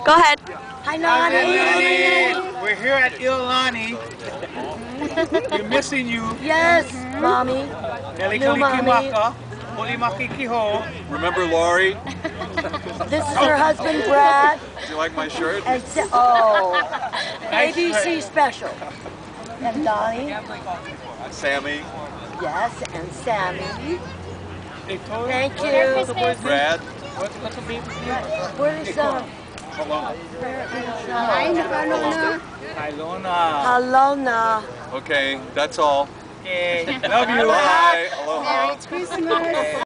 Go ahead. Hi, Nani. We're here at Nani. We're missing you. Yes, Mommy. New Mommy. Remember Lorrie? This is her husband, Brad. Do you like my shirt? And oh, ABC special. And Donnie. Sammy. Yes, and Sammy. Thank you. Brad. What's the baby's name? Where is Aloha. Aloha. Aloha. Okay, that's all. Okay. Love you. Bye. Aloha. Merry Christmas.